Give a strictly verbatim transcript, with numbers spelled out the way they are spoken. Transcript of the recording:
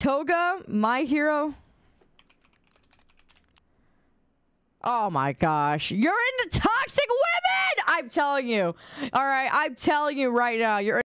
Toga, my hero. Oh my gosh. You're into toxic women! I'm telling you. All right, I'm telling you right now. You're